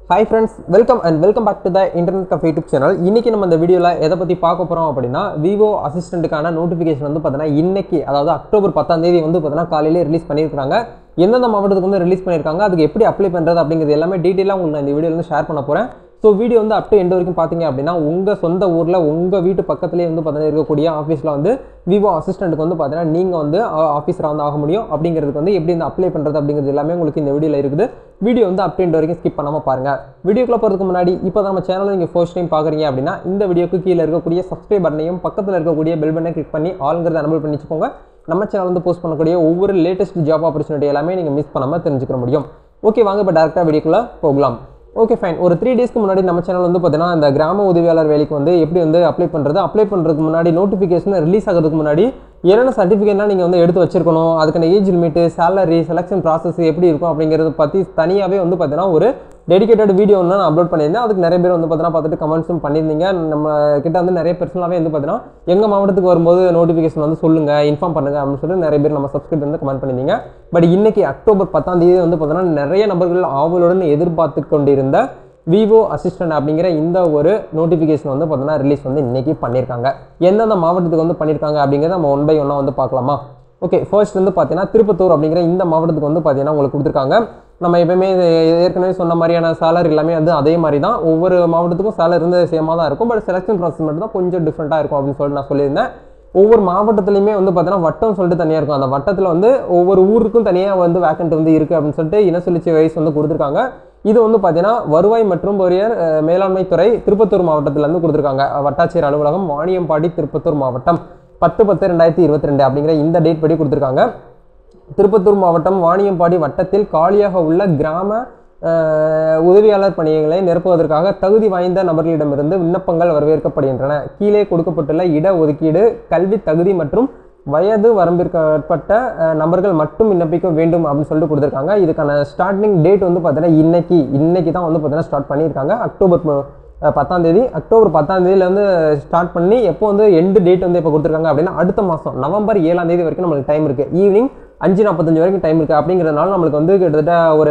Hi friends, welcome back to the Internet Cafe YouTube channel. இன்னைக்கு நம்ம இந்த வீடியோல எதை பத்தி பார்க்க போறோம் அப்படினா Vivo அசிஸ்டன்ட்கான நோட்டிஃபிகேஷன் வந்து பார்த்தீனா இன்னைக்கு அதாவது அக்டோபர் 10ஆம் தேதி வந்து பார்த்தீனா காலையில ரிலீஸ் பண்ணிருக்காங்க. எந்தெந்த மாவட்டத்துக்கு வந்து ரிலீஸ் பண்ணிருக்காங்க, அதுக்கு எப்படி அப்ளை பண்றது அப்படிங்கிறது எல்லாமே டீடைலா உங்களுக்கு நான் இந்த வீடியோல வந்து ஷேர் பண்ண போறேன். So வீடியோ வந்து அப் டு எண்ட் வரைக்கும் பாத்தீங்க அப்படினா உங்க சொந்த ஊர்ல உங்க வீட்டு பக்கத்துலயே வந்து பார்த்தீனா இருக்கக்கூடிய ஆபீஸ்ல வந்து Vivo அசிஸ்டன்ட்க்கு வந்து பார்த்தீனா நீங்க வந்து ஆபீசரா வந்து ஆக முடியும். அப்படிங்கிறதுக்கு வந்து எப்படி இந்த அப்ளை பண்றது அப்படிங்கிறது எல்லாமே உங்களுக்கு இந்த வீடியோல இருக்குது. வீடியோ வந்து அப் டு எண்ட் வரைக்கும் ஸ்கிப் பண்ணாம பாருங்க. வீடியோக்குள்ள போறதுக்கு முன்னாடி இப்போதான் நம்ம சேனலை நீங்க ஃபர்ஸ்ட் டைம் பாக்குறீங்க அப்படினா இந்த வீடியோக்கு கீழ இருக்கக்கூடிய சப்ஸ்கிரைப் பட்டனையும் பக்கத்துல இருக்கக்கூடிய பெல் பட்டனை கிளிக் பண்ணி ஆல்ங்கிறத எனேபிள் பண்ணி வச்சுக்கோங்க. நம்ம சேனல் வந்து போஸ்ட் பண்ணக்கூடிய ஒவ்வொரு லேட்டஸ்ட் ஜாப் ஆப்பர்ச்சுனிட்டி எல்லாமே நீங்க மிஸ் பண்ணாம தெரிஞ்சுக்க முடியும். ஓகே, வாங்க இப்ப டைரக்டா வீடியோக்குள்ள போகலாம். Okay fine. ஒரு 3 டேஸ்க்கு முன்னாடி நம்ம சேனல் வந்து பார்த்தீங்கன்னா இந்த கிராம உதவியாளர் வேலைக்கு வந்து எப்படி வந்து அப்ளை பண்ணுறதுக்கு முன்னாடி நோட்டிஃபிகேஷன் ரிலீஸ் ஆகிறதுக்கு முன்னாடி என்னென்ன சர்டிஃபிகேட்லாம் நீங்கள் வந்து எடுத்து வச்சிருக்கணும், அதுக்கான age limit, salary, selection process எப்படி இருக்கும் அப்படிங்கிறத பற்றி தனியாகவே வந்து பார்த்தீங்கன்னா ஒரு டெடிகேட்டட் வீடியோ ஒன்று நான் அப்லோட் பண்ணியிருந்தேன். அதுக்கு நிறைய பேர் வந்து பார்த்தீங்கன்னா பார்த்துட்டு கமெண்ட்ஸும் பண்ணியிருந்தீங்க. நம்ம கிட்ட வந்து நிறைய பர்சனலாகவே வந்து பார்த்தீங்கன்னா எங்கள் மாவட்டத்துக்கு வரும்போது நோட்டிஃபிகேஷன் வந்து சொல்லுங்கள், இன்ஃபார்ம் பண்ணுங்கள் அப்படின்னு சொல்லி நிறைய பேர் நம்ம சப்ஸ்கிரைப் வந்து கமெண்ட் பண்ணியிருந்தீங்க. பட் இன்னைக்கு அக்டோபர் 10ஆம் தேதி வந்து பார்த்தீங்கன்னா நிறைய நபர்கள் ஆவலுடன் எதிர்பார்த்து கொண்டிருந்த Vivo அசிஸ்டன்ட் அப்படிங்கிற இந்த ஒரு நோட்டிஃபிகேஷன் வந்து பார்த்தீங்கன்னா ரிலீஸ் வந்து இன்னைக்கு பண்ணியிருக்காங்க. எந்தெந்த மாவட்டத்துக்கு வந்து பண்ணியிருக்காங்க அப்படிங்கிறத நம்ம ஒன் பை ஒன்னாக வந்து பார்க்கலாமா? ஓகே, ஃபர்ஸ்ட் வந்து பார்த்தீங்கன்னா திருப்பத்தூர் அப்படிங்கிற இந்த மாவட்டத்துக்கு வந்து பார்த்தீங்கன்னா உங்களுக்கு கொடுத்துருக்காங்க. நம்ம எப்பவுமே ஏற்கனவே சொன்ன மாதிரியான சேலரி எல்லாமே வந்து அதே மாதிரி தான். ஒவ்வொரு மாவட்டத்துக்கும் சேலரி இருந்து சேமாக தான் இருக்கும். பட் செலக்ஷன் ப்ராசஸ் மட்டும் தான் கொஞ்சம் டிஃப்ரெண்ட்டாக இருக்கும் அப்படின்னு சொல்லிட்டு நான் சொல்லியிருந்தேன். ஒவ்வொரு மாவட்டத்துலையுமே வந்து பார்த்தீங்கன்னா வட்டம் சொல்லிட்டு தனியாக இருக்கும். அந்த வட்டத்தில் வந்து ஒவ்வொரு ஊருக்கும் தனியாக வந்து வேக்கண்ட் வந்து இருக்குது அப்படின்னு சொல்லிட்டு இனசுழற்சி வயசு வந்து கொடுத்துருக்காங்க. இது வந்து பார்த்தீங்கன்னா வருவாய் மற்றும் பொறியியல் மேலாண்மை துறை திருப்பத்தூர் மாவட்டத்திலேருந்து கொடுத்துருக்காங்க. வட்டாட்சியர் அலுவலகம், வாணியம்பாடி, திருப்பத்தூர் மாவட்டம் 10/10/2022 அப்படிங்கிற இந்த டேட் படி கொடுத்துருக்காங்க. திருப்பத்தூர் மாவட்டம் வாணியம்பாடி வட்டத்தில் காலியாக உள்ள கிராம உதவியாளர் பணிகளை நிரப்புவதற்காக தகுதி வாய்ந்த நபர்களிடமிருந்து விண்ணப்பங்கள் வரவேற்கப்படுகின்றன. கீழே கொடுக்கப்பட்டுள்ள இட ஒதுக்கீடு, கல்வி தகுதி மற்றும் வயது வரம்பிற்கட்பட்ட நபர்கள் மட்டும் விண்ணப்பிக்க வேண்டும் அப்படின்னு சொல்லிட்டு கொடுத்துருக்காங்க. இதுக்கான ஸ்டார்டிங் டேட் வந்து பார்த்தீங்கன்னா இன்னைக்கு தான் வந்து பார்த்தீங்கன்னா ஸ்டார்ட் பண்ணியிருக்காங்க. அக்டோபர் 10ஆம் தேதி. அக்டோபர் 10ஆம் தேதியிலேருந்து ஸ்டார்ட் பண்ணி எப்போ வந்து எண்டு டேட் வந்து இப்போ கொடுத்துருக்காங்க அப்படின்னா அடுத்த மாதம் நவம்பர் 7ஆம் தேதி வரைக்கும் நம்மளுக்கு டைம் இருக்குது. ஈவினிங் 5:45 வரைக்கும் டைம் இருக்குது. அப்படிங்கிறதுனால நம்மளுக்கு வந்து கிட்டத்தட்ட ஒரு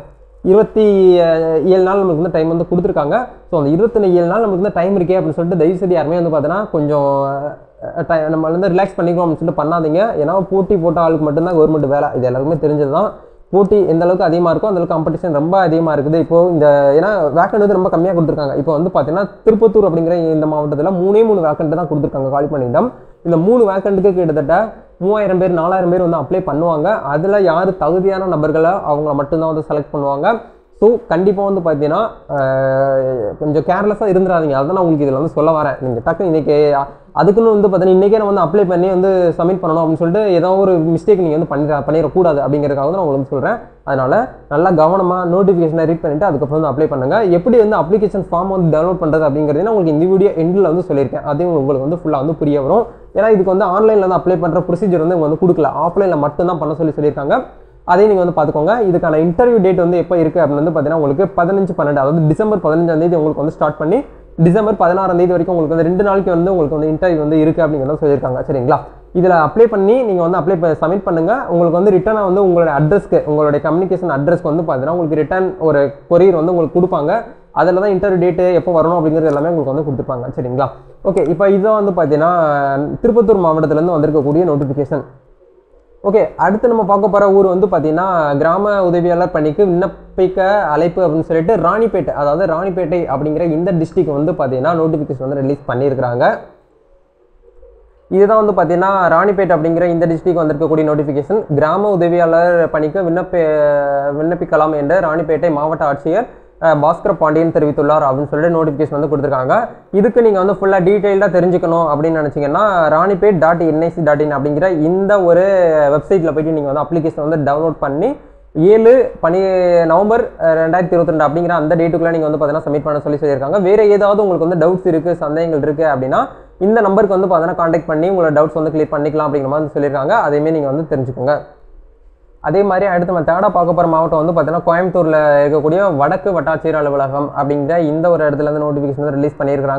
27 நாள் நம்மளுக்கு வந்து டைம் வந்து கொடுத்துருக்காங்க. ஸோ அந்த 27 நாள் நம்மளுக்கு வந்து டைம் இருக்கே அப்படின்னு சொல்லிட்டு தயவுசெய்து யாருமே வந்து பார்த்தீங்கன்னா கொஞ்சம் நம்ம வந்து ரிலாக்ஸ் பண்ணிக்கிறோம் அப்படின்னு சொல்லிட்டு பண்ணாதீங்க. ஏன்னா போட்டி போட்ட ஆளுக்கு மட்டும்தான் கவர்மெண்ட் வேலை. இது எல்லாருக்குமே தெரிஞ்சது தான். போட்டி எந்த அளவுக்கு அதிகமாக இருக்கும் அந்த அளவுக்கு காம்படிஷன் ரொம்ப அதிகமாக இருக்குது. இப்போ இந்த ஏன்னா வேக்கண்ட் வந்து ரொம்ப கம்மியாக கொடுத்துருக்காங்க. இப்போ வந்து பார்த்தீங்கன்னா திருப்பத்தூர் அப்படிங்கிற இந்த மாவட்டத்தில் 3 வேக்கண்ட் தான் கொடுத்துருக்காங்க காலி பண்ணிடம். இந்த 3 வேக்கண்ட்டுக்கு கிட்டத்தட்ட 3000 பேர் 4000 பேர் வந்து அப்ளை பண்ணுவாங்க. அதில் யார் தகுதியான நபர்களை அவங்கள மட்டும்தான் வந்து செலக்ட் பண்ணுவாங்க. ஸோ கண்டிப்பாக வந்து பார்த்தீங்கன்னா கொஞ்சம் கேர்லெஸ்ஸாக இருந்துடாதீங்க. அதுதான் நான் உங்களுக்கு இதில் வந்து சொல்ல வரேன். நீங்கள் டக்கு இன்றைக்கி அதுக்குன்னு வந்து பார்த்தீங்கன்னா இன்றைக்கே நான் வந்து அப்ளை பண்ணி வந்து சப்மிட் பண்ணணும் அப்படின்னு சொல்லிட்டு ஏதோ ஒரு மிஸ்டேக் நீங்கள் வந்து பண்ணிடக்கூடாது அப்படிங்கிறதுக்காக தான் நான் உங்களுக்கு சொல்கிறேன். அதனால் நல்லா கவனமாக நோட்டிஃபிகேஷனை ரீட் பண்ணிவிட்டு அதுக்கப்புறம் வந்து அப்ளை பண்ணுங்கள். எப்படி வந்து அப்ளிகேஷன் ஃபார்ம் வந்து டவுன்லோட் பண்ணுறது அப்படிங்கிறத உங்களுக்கு இந்த வீடியோ எண்டில் வந்து சொல்லியிருக்கேன். அதையும் உங்களுக்கு வந்து ஃபுல்லாக வந்து புரிய வரும். ஏன்னா இதுக்கு வந்து ஆன்லைனில் வந்து அப்ளை பண்ணுற ப்ரொசீஜர் வந்து வந்து கொடுக்கல, ஆஃப்லைனில் மட்டும்தான் பண்ண சொல்லியிருக்காங்க. அதையும் நீங்கள் வந்து பார்த்துக்கோங்க. இதுக்கான இன்டர்வியூ டேட் வந்து எப்போ இருக்குது அப்படின்னு வந்து பார்த்தீங்கன்னா உங்களுக்கு 15/12 அதாவது டிசம்பர் 15ஆம் தேதி உங்களுக்கு வந்து ஸ்டார்ட் பண்ணி டிசம்பர் 16ஆம் தேதி வரைக்கும் உங்களுக்கு வந்து 2 நாளைக்கு வந்து உங்களுக்கு வந்து இன்டர்வியூ வந்து இருக்குது அப்படிங்கிறத சொல்லியிருக்காங்க. சரிங்களா? இதில் அப்ளை பண்ணி நீங்கள் வந்து சப்மிட் பண்ணுங்கள். உங்களுக்கு வந்து ரிட்டனாக வந்து உங்களுடைய அட்ரஸ்க்கு உங்களுடைய கம்யூனிகேஷன் அட்ரஸ்க்கு வந்து பார்த்தீங்கன்னா உங்களுக்கு ரிட்டர்ன் ஒரு கொரியர் வந்து உங்களுக்கு கொடுப்பாங்க. அதில் தான் இன்டர்வியூ டேட்டு எப்போ வரணும் அப்படிங்கிறது எல்லாமே உங்களுக்கு வந்து கொடுத்துருப்பாங்க. சரிங்களா? ஓகே, இப்போ இதை வந்து பார்த்தீங்கன்னா திருப்பத்தூர் மாவட்டத்திலேருந்து வந்திருக்கக்கூடிய நோட்டிஃபிகேஷன். ஓகே, அடுத்து நம்ம பார்க்க போகிற ஊர் வந்து பார்த்தீங்கன்னா கிராம உதவியாளர் பணிக்கு விண்ணப்பிக்க அழைப்பு அப்படின்னு சொல்லிட்டு ராணிப்பேட்டை, அதாவது ராணிப்பேட்டை அப்படிங்கிற இந்த டிஸ்ட்ரிக்ட் வந்து பார்த்தீங்கன்னா நோட்டிஃபிகேஷன் வந்து ரிலீஸ் பண்ணியிருக்கிறாங்க. இதுதான் வந்து பார்த்தீங்கன்னா ராணிப்பேட்டை அப்படிங்கிற இந்த டிஸ்ட்ரிக்ட் வந்திருக்கக்கூடிய நோட்டிஃபிகேஷன். கிராம உதவியாளர் பணிக்கு விண்ணப்பிக்கலாம் என்று ராணிப்பேட்டை மாவட்ட ஆட்சியர் பாஸ்கர் பாண்டியன் தெரிவித்துள்ளார் அப்படின்னு சொல்லிட்டு நோட்டிஃபிகேஷன் வந்து கொடுத்துருக்காங்க. இதுக்கு நீங்கள் வந்து ஃபுல்லாக டீட்டெயில்டாக தெரிஞ்சுக்கணும் அப்படின்னு நினச்சிங்கன்னா ranipet.nic.in அப்படிங்கிற இந்த ஒரு வெப்சைட்டில் போய்ட்டு நீங்கள் வந்து அப்ளிகேஷன் வந்து டவுன்லோட் பண்ணி 7 நவம்பர் 2022 அப்படிங்கிற அந்த டேட்டுக்குள்ளே நீங்கள் வந்து பார்த்தீங்கன்னா சப்மிட் பண்ண சொல்லியிருக்காங்க. வேறு ஏதாவது உங்களுக்கு வந்து டவுட்ஸ் இருக்குது, சந்தேகங்கள் இருக்குது அப்படின்னா இந்த நம்பருக்கு வந்து பார்த்தீங்கன்னா கான்டாக்ட் பண்ணி உங்களோட டவுட்ஸ் வந்து கிளியர் பண்ணிக்கலாம் அப்படிங்கிற மாதிரி சொல்லியிருக்காங்க. அதையுமே நீங்கள் வந்து தெரிஞ்சுக்கோங்க. அதே மாதிரி அடுத்து நம்ம தேர்டாக பார்க்க போகிற மாவட்டம் வந்து பார்த்தீங்கன்னா கோயம்புத்தூரில் இருக்கக்கூடிய வடக்கு வட்டாட்சியர் அலுவலகம் அப்படிங்கிற இந்த ஒரு இடத்துல இருந்து நோட்டிஃபிகேஷன் வந்து ரிலீஸ் பண்ணியிருக்காங்க.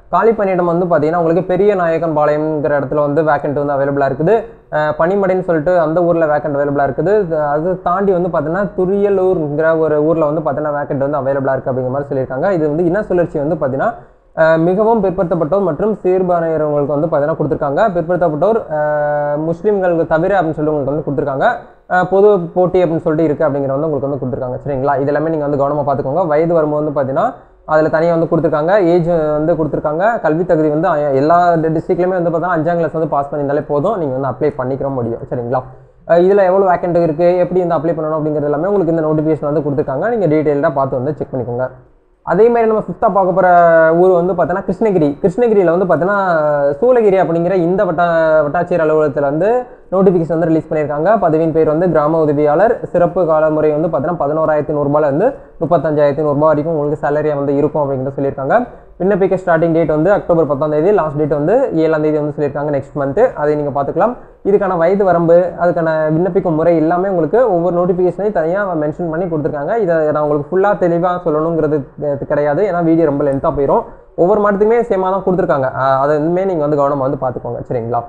காலி பணியிடம் வந்து பார்த்தீங்கன்னா உங்களுக்கு பெரிய நாயக்கன்பாளையம்ங்கிற இடத்துல வந்து வேக்கண்ட் வந்து அவைலபிளாக இருக்குது. பனிமடைன்னு சொல்லிட்டு அந்த ஊரில் வேக்கண்ட் அவைலபிளாக இருக்குது. அது தாண்டி வந்து பார்த்தீங்கன்னா துரியலூர்ங்கிற ஒரு ஊரில் வந்து பார்த்தீங்கன்னா வேக்கண்ட் வந்து அவைலபிளாக இருக்குது அப்படிங்கிற மாதிரி சொல்லியிருக்காங்க. இது வந்து இன சுழற்சி வந்து பார்த்தீங்கன்னா மிகவும் பிற்படுத்தப்பட்டோர் மற்றும் சிறுபான்மையினர்களுக்கு வந்து பார்த்தீங்கன்னா கொடுத்துருக்காங்க. பிற்படுத்தப்பட்டோர் முஸ்லீம்களுக்கு தவிர அப்படின்னு சொல்லி உங்களுக்கு வந்து கொடுத்துருக்காங்க. பொது போட்டி அப்படின்னு சொல்லிட்டு இருக்குது அப்படிங்கிற வந்து உங்களுக்கு வந்து கொடுத்துருக்காங்க. சரிங்களா, இது எல்லாமே நீங்கள் வந்து கவனமாக பார்த்துக்கோங்க. வயது வரும்போது வந்து பார்த்தீங்கன்னா அதில் தனியாக வந்து கொடுத்துருக்காங்க. ஏஜ் வந்து கொடுத்துருக்காங்க. கல்வி தகுதி வந்து எல்லா டிஸ்ட்ரிக்ட்லையுமே வந்து பார்த்தீங்கன்னா 5ஆம் கிளாஸ் வந்து பாஸ் பண்ணியிருந்தாலே போதும், நீங்கள் வந்து அப்ளை பண்ணிக்கிற முடியும். சரிங்களா, இதில் எவ்வளோ வேக்கண்ட் இருக்குது, எப்படி வந்து அப்ளை பண்ணணும் அப்படிங்கிறது எல்லாமே உங்களுக்கு இந்த நோட்டிஃபிகேஷன் வந்து கொடுத்துருக்காங்க. நீங்கள் டீட்டெயிலாக பார்த்து வந்து செக் பண்ணிக்கோங்க. அதே மாதிரி நம்ம 5ஆக பார்க்க போகிற ஊர் வந்து பார்த்தோன்னா கிருஷ்ணகிரி. கிருஷ்ணகிரியில் வந்து பார்த்தீங்கன்னா சூளகிரி அப்படிங்கிற இந்த வட்டாட்சியர் அலுவலகத்தில் வந்து நோட்டிஃபிகேஷன் வந்து ரிலீஸ் பண்ணியிருக்காங்க. பதவியின் பேர் வந்து கிராம உதவியாளர். சிறப்பு காலமுறை வந்து பார்த்தீங்கன்னா 11,100 35,100 வரைக்கும் உங்களுக்கு சேலரியாக வந்து இருக்கும் அப்படிங்கிறத சொல்லியிருக்காங்க. விண்ணப்பிக்க ஸ்டார்டிங் டேட் வந்து அக்டோபர் 10, லாஸ்ட் டேட் வந்து 7 வந்து சொல்லியிருக்காங்க, நெக்ஸ்ட் மந்த்து. அதை நீங்கள் பார்த்துக்கலாம். இதுக்கான வயது வரம்பு, அதுக்கான விண்ணப்பிக்கும் முறை எல்லாமே உங்களுக்கு ஒவ்வொரு நோட்டிஃபிகேஷனையும் தனியாக மென்ஷன் பண்ணி கொடுத்துருக்காங்க. இதை நான் உங்களுக்கு ஃபுல்லாக தெளிவாக சொல்லணுங்கிறது கிடையாது, ஏன்னா வீடியோ ரொம்ப லென்த்தாக போயிடும். ஒவ்வொரு மாதத்துக்குமே சேமாக தான் கொடுத்துருக்காங்க. அதை இனிமே நீங்கள் வந்து கவனமாக வந்து பார்த்துக்கோங்க. சரிங்களா,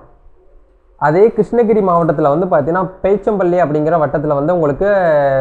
அதே கிருஷ்ணகிரி மாவட்டத்தில் வந்து பார்த்தீங்கன்னா பேச்சம்பள்ளி அப்படிங்கிற வட்டத்தில் வந்து உங்களுக்கு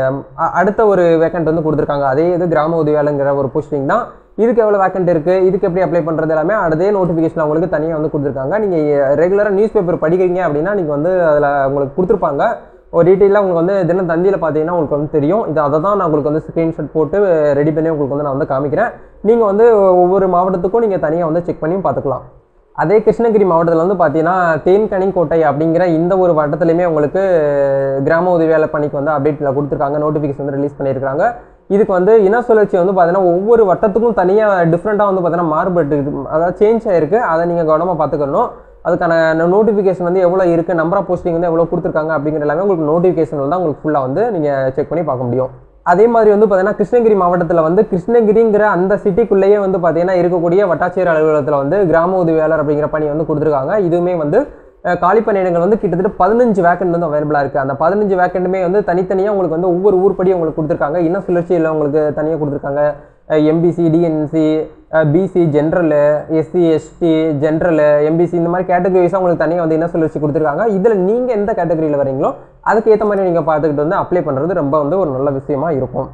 அடுத்த ஒரு வேக்கண்ட் வந்து கொடுத்துருக்காங்க. அதே இது கிராம உதவியாளருங்கிற ஒரு போஸ்டிங் தான். இதுக்கு எவ்வளோ வேக்கண்ட் இருக்குது, இதுக்கு எப்படி அப்ளை பண்ணுறது எல்லாமே அதே நோட்டிஃபிகேஷன் உங்களுக்கு தனியாக வந்து கொடுத்துருக்காங்க. நீங்கள் ரெகுலராக நியூஸ் பேப்பர் படிக்கிறீங்க அப்படின்னா நீங்கள் வந்து அதில் உங்களுக்கு கொடுத்துருப்பாங்க. ஒரு டீட்டெயிலாக உங்களுக்கு வந்து தினத்தந்தியில் பார்த்தீங்கன்னா உங்களுக்கு வந்து தெரியும். அதை தான் நான் உங்களுக்கு வந்து ஸ்க்ரீன்ஷாட் போட்டு ரெடி பண்ணி உங்களுக்கு வந்து நான் வந்து காமிக்கிறேன். நீங்கள் வந்து ஒவ்வொரு மாவட்டத்துக்கும் நீங்கள் தனியாக வந்து செக் பண்ணி பார்த்துக்கலாம். அதே கிருஷ்ணகிரி மாவட்டத்தில் வந்து பார்த்தீங்கன்னா தேன்கனிக்கோட்டை அப்படிங்கிற இந்த ஒரு வட்டத்துலையுமே உங்களுக்கு கிராம உதவியாளர் பணிக்கு வந்து அப்டேட்டில் கொடுத்துருக்காங்க. நோட்டிஃபிகேஷன் வந்து ரிலீஸ் பண்ணியிருக்காங்க. இதுக்கு வந்து இன சுழற்சி வந்து பார்த்தீங்கன்னா ஒவ்வொரு வட்டத்துக்கும் தனியாக டிஃப்ரெண்ட்டாக வந்து பார்த்தீங்கன்னா மாறுபட்டு, அதாவது சேஞ்ச் ஆகிருக்கு. அதை நீங்கள் கவனமாக பார்த்துக்கணும். அதுக்கான நோட்டிஃபிகேஷன் வந்து எவ்வளோ இருக்குது, நம்பர் ஆஃப் போஸ்டிங் வந்து எவ்வளோ கொடுத்துருக்காங்க அப்படிங்கிற எல்லாமே உங்களுக்கு நோட்டிஃபிகேஷன் தான் உங்களுக்கு ஃபுல்லாக வந்து நீங்கள் செக் பண்ணி பார்க்க முடியும். அதே மாதிரி வந்து பார்த்தீங்கன்னா கிருஷ்ணகிரி மாவட்டத்தில் வந்து கிருஷ்ணகிரிங்கிற அந்த சிட்டிக்குள்ளேயே வந்து பார்த்தீங்கன்னா இருக்கக்கூடிய வட்டாட்சியர் அலுவலகத்தில் வந்து கிராம உதவியாளர் அப்படிங்கிற பணி வந்து கொடுத்துருக்காங்க. இதுவுமே வந்து காலி பணியிடங்கள் வந்து கிட்டத்தட்ட 15 வேக்கண்ட் வந்து அவைலபிளாக இருக்குது. அந்த 15 வேக்கண்ட்டுமே வந்து தனித்தனியாக உங்களுக்கு வந்து ஒவ்வொரு ஊர்படி உங்களுக்கு கொடுத்துருக்காங்க. இன்னும் சுழற்சியில் உங்களுக்கு தனியாக கொடுத்துருக்காங்க. MBC, DNC, BC, general, SC, ST, general, MBC, இந்த மாதிரி கேட்டகரி வைஸாக உங்களுக்கு தனியாக வந்து என்ன சுழற்சி கொடுத்துருக்காங்க. இதில் நீங்கள் எந்த கேட்டகரியில் வரீங்களோ அதுக்கு ஏற்ற மாதிரி நீங்கள் பார்த்துக்கிட்டு வந்து அப்ளை பண்ணுறது ரொம்ப வந்து ஒரு நல்ல விஷயமா இருக்கும்.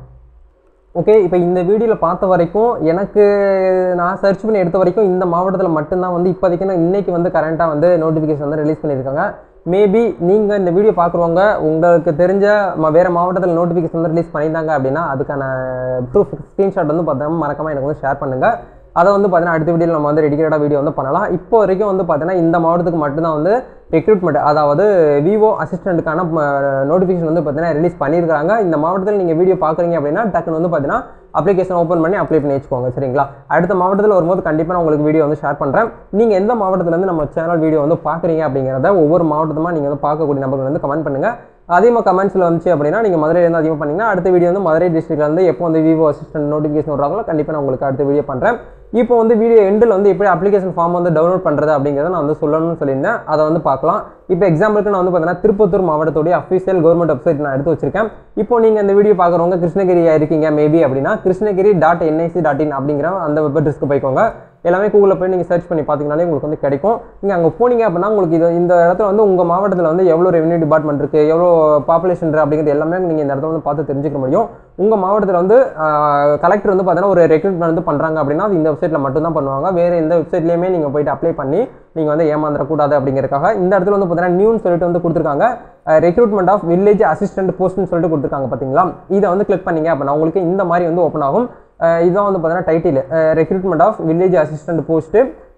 ஓகே, இப்போ இந்த வீடியோவில் பார்த்த வரைக்கும் எனக்கு நான் சர்ச் பண்ணி எடுத்த வரைக்கும் இந்த மாவட்டத்தில் மட்டும்தான் வந்து இப்போதைக்கு இன்றைக்கி வந்து கரண்ட்டாக வந்து நோட்டிஃபிகேஷன் வந்து ரிலீஸ் பண்ணியிருக்காங்க. மேபி நீங்கள் இந்த வீடியோ பார்க்குறவங்க உங்களுக்கு தெரிஞ்ச வேறு மாவட்டத்தில் நோட்டிஃபிகேஷன் வந்து ரிலீஸ் பண்ணியிருந்தாங்க அப்படின்னா அதுக்கான ப்ரூஃப் ஸ்க்ரீன்ஷாட் வந்து பார்த்தோம்னா மறக்காமல் எனக்கு வந்து ஷேர் பண்ணுங்கள். அதை வந்து பார்த்தீங்கன்னா அடுத்த வீடியோவில் நம்ம வந்து டெடிகேட்டடாக வீடியோ வந்து பண்ணலாம். இப்போ வரைக்கும் வந்து பார்த்தீங்கன்னா இந்த மாவட்டத்துக்கு மட்டும்தான் வந்து ரெக்ரூட்மெண்ட், அதாவது விவோ அசிஸ்டண்ட்டுக்கான நோட்டிஃபிகேஷன் வந்து பார்த்தீங்கன்னா ரிலீஸ் பண்ணியிருக்காங்க. இந்த மாவட்டத்தில் நீங்கள் வீடியோ பார்க்குறீங்க அப்படின்னா டக்குன்னு வந்து பார்த்தீங்கன்னா அப்ளிகேஷன் ஓப்பன் பண்ணி அப்ளை பண்ணி வச்சுக்கோங்க. சரிங்களா, அடுத்த மாவட்டத்தில் வரும்போது கண்டிப்பாக நான் உங்களுக்கு வீடியோ வந்து ஷேர் பண்ணுறேன். நீங்கள் எந்த மாவட்டத்துலேருந்து நம்ம சேனல் வீடியோ வந்து பார்க்குறீங்க அப்படிங்கிறத ஒவ்வொரு மாவட்டமாக நீங்கள் வந்து பார்க்கக்கூடிய நம்பர்கள் வந்து கமெண்ட் பண்ணுங்கள். அதிகமாக கமெண்ட்ஸில் வந்துச்சு அப்படின்னா நீங்கள் மதுரையிலேருந்து அதிகமாக பண்ணிங்கன்னா அடுத்த வீடியோ வந்து மதுரை டிஸ்ட்ரிக்ட்லேருந்து எப்போ வந்து விவோ அசிஸ்டன்ட் நோட்டிஃபிகேஷன் வராங்களோ கண்டிப்பாக நான் உங்களுக்கு அடுத்த வீடியோ பண்ணுறேன். இப்போ வந்து வீடியோ எண்டில் வந்து எப்படி அப்ளிகேஷன் ஃபார்ம் வந்து டவுன்லோட் பண்ணுறது அப்படிங்கிறத நான் வந்து சொல்லணும்னு சொல்லியிருந்தேன். அதை வந்து பார்க்கலாம். இப்போ எக்ஸாம்பிளுக்கு நான் வந்து பார்த்தீங்கன்னா திருப்பத்தூர் மாவட்டத்துடைய அஃபிஷியல் கவர்மெண்ட் வெப்சைட் நான் எடுத்து வச்சிருக்கேன். இப்போ நீங்கள் இந்த வீடியோ பார்க்குறவங்க கிருஷ்ணகிரியாக இருக்கீங்க மேபி அப்படின்னா கிருஷ்ணகிரி.nic.in அப்படிங்கிற அந்த வெப் அட்ரஸ்க்கு போய்க்கோங்க. எல்லாமே கூகுளில் போய் நீங்கள் சர்ச் பண்ணி பார்த்தீங்கனாலே உங்களுக்கு வந்து கிடைக்கும். நீங்கள் அங்கே போனீங்க அப்படின்னா உங்களுக்கு இந்த இடத்துல வந்து உங்கள் மாவட்டத்தில் வந்து எவ்வளோ ரெவன்யூ டிபார்ட்மெண்ட் இருக்குது, எவ்வளோ பாப்புலேஷன் அப்படிங்கிறது எல்லாமே நீங்கள் இந்த இடத்துல வந்து பார்த்து தெரிஞ்சுக்க முடியும். உங்கள் மாவட்டத்தில் வந்து கலெக்டர் வந்து பார்த்தீங்கன்னா ஒரு ரெக்ரூட்மெண்ட் வந்து பண்ணுறாங்க அப்படின்னா அது இந்த வெப்சைட்டில் மட்டும்தான் பண்ணுவாங்க. வேறு எந்த வெப்சைட்லேயுமே நீங்கள் போய்ட்டு அப்ளை பண்ணி நீங்கள் வந்து ஏமாந்துடக்கூடாது அப்படிங்கிறதுக்காக இந்த இடத்துல வந்து பார்த்தீங்கன்னா நியூன்னு சொல்லிட்டு வந்து கொடுத்துருக்காங்க. ரெக்ரூட்மெண்ட் ஆஃப் வில்லேஜ் அசிஸ்டன்ட் போஸ்ட்னு சொல்லிட்டு கொடுத்துருக்காங்க பார்த்தீங்களா. இதை வந்து கிளிக் பண்ணிங்க அப்படின்னா உங்களுக்கு இந்த மாதிரி வந்து ஓப்பன் ஆகும். இதுதான் வந்து பார்த்தீங்கன்னா title recruitment of village assistant post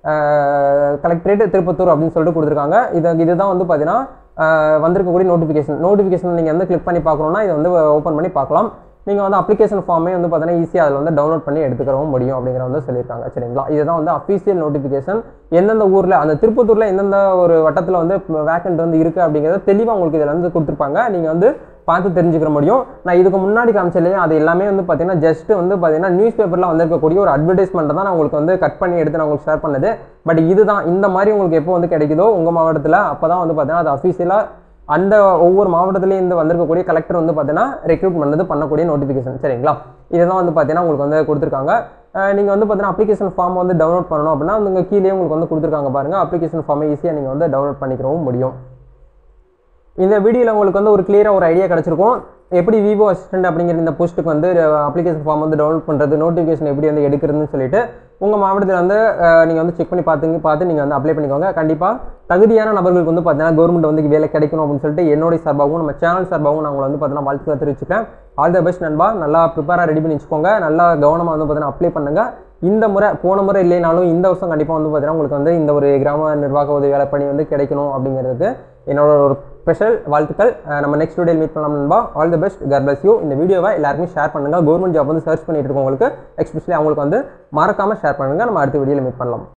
collectorate Tirupattur அப்படின்னு சொல்லிட்டு கொடுத்துருக்காங்க. இதுதான் வந்து பார்த்தீங்கன்னா வந்திருக்கக்கூடிய நோட்டிஃபிகேஷன் நீங்கள் வந்து கிளிக் பண்ணி பார்க்கணுன்னா இதை வந்து ஓப்பன் பண்ணி பார்க்கலாம். நீங்கள் வந்து அப்ளிகேஷன் ஃபார்மே வந்து பார்த்தீங்கன்னா ஈஸியாக அதில் வந்து டவுன்லோட் பண்ணி எடுத்துக்கிறவும் முடியும் அப்படிங்கிற வந்து சொல்லியிருக்காங்க. சரிங்களா, இதுதான் வந்து அஃபீஷியல் நோட்டிஃபிகேஷன். எந்தெந்த ஊரில் அந்த திருப்பத்தூரில் எந்தெந்த ஒரு வட்டத்தில் வந்து வேக்கண்ட் வந்து இருக்குது அப்படிங்கிறத தெளிவாக உங்களுக்கு இதில் வந்து கொடுத்துருப்பாங்க. நீங்கள் வந்து பார்த்து தெரிஞ்சுக்கிற முடியும். நான் இதுக்கு முன்னாடி காமிச்சலையும் அது எல்லாமே வந்து பார்த்தீங்கன்னா ஜஸ்ட் வந்து பார்த்தீங்கன்னா நியூஸ் பேப்பரில் வந்திருக்கக்கூடிய ஒரு அட்வர்டைஸ்மெண்ட்டை தான் நான் உங்களுக்கு வந்து கட் பண்ணி எடுத்து நான் உங்களுக்கு ஷேர் பண்ணது. பட் இதுதான் இந்த மாதிரி உங்களுக்கு எப்போ வந்து கிடைக்குதோ உங்கள் மாவட்டத்தில் அப்போ தான் வந்து பார்த்தீங்கன்னா அது அஃபீஷியலாக அந்த ஒவ்வொரு மாவட்டத்திலேயும் இருந்து வந்திருக்கக்கூடிய கலெக்டர் வந்து பார்த்தீங்கன்னா ரெக்ரூட்மெண்ட் வந்து பண்ணக்கூடிய நோட்டிஃபிகேஷன். சரிங்களா, இதுதான் வந்து பார்த்தீங்கன்னா உங்களுக்கு வந்து கொடுத்துருக்காங்க. நீங்கள் வந்து பார்த்தீங்கன்னா அப்ளிகேஷன் ஃபார்ம் வந்து டவுன்லோட் பண்ணணும் அப்படின்னா உங்கள் கீழே உங்களுக்கு வந்து கொடுத்துருக்காங்க பாருங்கள். அப்ளிகேஷன் ஃபார்மை ஈஸியாக நீங்கள் வந்து டவுன்லோட் பண்ணிக்கிறவும் முடியும். இந்த வீடியோவில் உங்களுக்கு வந்து ஒரு கிளியராக ஒரு ஐடியா கிடச்சிருக்கும். எப்படி விவோ அசிஸ்டன்ட் அப்படிங்கிற இந்த போஸ்ட்டுக்கு வந்து அப்ளிகேஷன் ஃபார்ம் வந்து டவுன்லோட் பண்ணுறது, நோட்டிஃபிகேஷன் எப்படி வந்து எடுக்கிறதுன்னு சொல்லிட்டு உங்கள் மாவட்டத்தில் வந்து நீங்கள் வந்து செக் பண்ணி பார்த்து நீங்கள் வந்து அப்ளை பண்ணிக்கோங்க. கண்டிப்பாக தகுதியான நபர்களுக்கு வந்து பார்த்தீங்கன்னா கவர்மெண்ட் வந்து வேலை கிடைக்கணும் அப்படின்னு சொல்லிட்டு என்னுடைய சார்பாகவும் நம்ம சேனல் சார்பாகவும் நான் உங்களை வந்து பார்த்தீங்கன்னா வாழ்த்துக்களை தெரிவிச்சுக்கிறேன். ஆல் த பெஸ்ட் நண்பா. நல்லா ப்ரிப்பேராக ரெடி பண்ணி வச்சுக்கோங்க. நல்லா கவனமாக வந்து பார்த்தீங்கன்னா அப்ளை பண்ணுங்கள். இந்த முறை போன முறை இல்லைனாலும் இந்த வருஷம் கண்டிப்பாக வந்து பார்த்தீங்கன்னா உங்களுக்கு வந்து இந்த ஒரு கிராம நிர்வாக உதவி வேலை பணி வந்து கிடைக்கணும் அப்படிங்கிறதுக்கு என்னோட ஒரு ஸ்பெஷல் வாழ்த்துக்கள். நம்ம நெக்ஸ்ட் வீடியோ மீட் பண்ணலாம் நண்பா. All the best. God bless you. இந்த வீடியோவை எல்லாருமே ஷேர் பண்ணுங்கள். கவர்மெண்ட் ஜாப் வந்து சர்ச் பண்ணிட்டு இருக்கவங்களுக்கு எஸ்பெஷலி அவங்களுக்கு வந்து மறக்காமல் ஷேர் பண்ணுங்கள். நம்ம அடுத்த வீடியோவில் மீட் பண்ணலாம்.